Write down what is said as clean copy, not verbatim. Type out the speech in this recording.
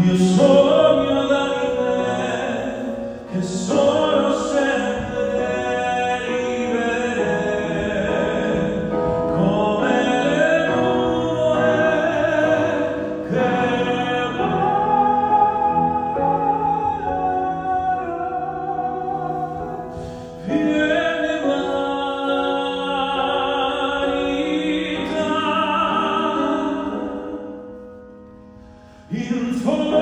sogno da te che sono sempre libere come le nuvole che viene vanità in fondo.